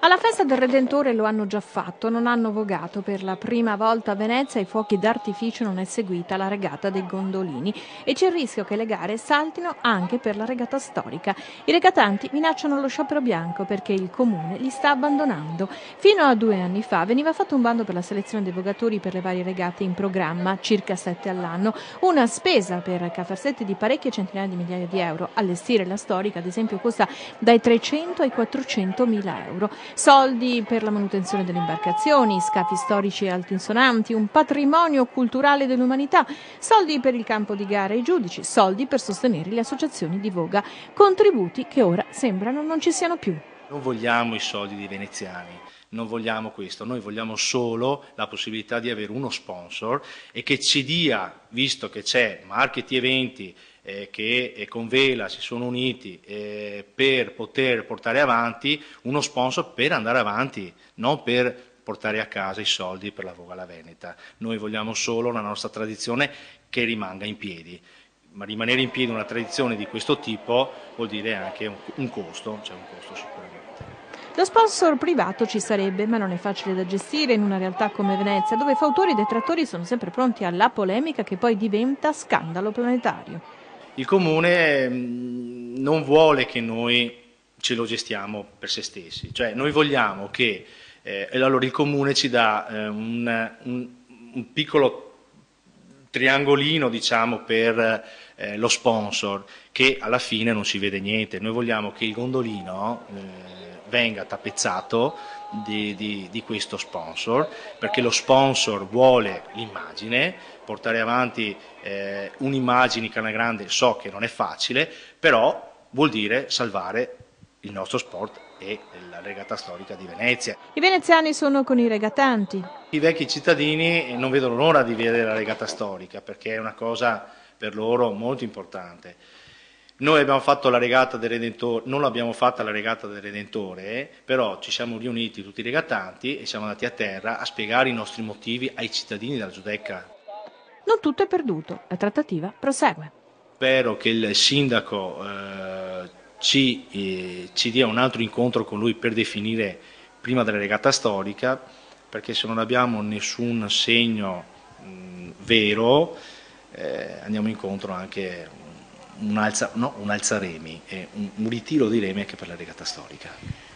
Alla festa del Redentore lo hanno già fatto, non hanno vogato. Per la prima volta a Venezia ai fuochi d'artificio non è seguita la regata dei gondolini e c'è il rischio che le gare saltino anche per la regata storica. I regatanti minacciano lo sciopero bianco perché il comune li sta abbandonando. Fino a 2 anni fa veniva fatto un bando per la selezione dei vogatori per le varie regate in programma, circa 7 all'anno, una spesa per Cafarsetti di parecchie centinaia di migliaia di euro. Allestire la storica, ad esempio, costa dai 300 ai 400 mila euro. Soldi per la manutenzione delle imbarcazioni, scafi storici e altisonanti, un patrimonio culturale dell'umanità, soldi per il campo di gara ai giudici, soldi per sostenere le associazioni di voga, contributi che ora sembrano non ci siano più. Non vogliamo i soldi dei veneziani, non vogliamo questo, noi vogliamo solo la possibilità di avere uno sponsor e che ci dia, visto che c'è Marchetti Eventi che con Vela si sono uniti per poter portare avanti uno sponsor per andare avanti, non per portare a casa i soldi per la Voga alla Veneta. Noi vogliamo solo la nostra tradizione che rimanga in piedi. Ma rimanere in piedi una tradizione di questo tipo vuol dire anche un costo, c'è un costo sicuramente. Lo sponsor privato ci sarebbe, ma non è facile da gestire in una realtà come Venezia, dove fautori e detrattori sono sempre pronti alla polemica che poi diventa scandalo planetario. Il Comune non vuole che noi ce lo gestiamo per se stessi, cioè noi vogliamo che allora il Comune ci dà un piccolo triangolino, diciamo, per lo sponsor, che alla fine non si vede niente. Noi vogliamo che il gondolino venga tappezzato di questo sponsor, perché lo sponsor vuole l'immagine, portare avanti un'immagine in Canna Grande so che non è facile, però vuol dire salvare il nostro sport e la regata storica di Venezia. I veneziani sono con i regatanti. I vecchi cittadini non vedono l'ora di vedere la regata storica perché è una cosa per loro molto importante. Noi abbiamo fatto la regata del Redentore, non l'abbiamo fatta la regata del Redentore, però ci siamo riuniti tutti i regatanti e siamo andati a terra a spiegare i nostri motivi ai cittadini della Giudecca. Non tutto è perduto, la trattativa prosegue. Spero che il sindaco ci dia un altro incontro con lui per definire prima della regata storica, perché se non abbiamo nessun segno vero andiamo incontro anche un alzaremi, un ritiro di remi anche per la regata storica.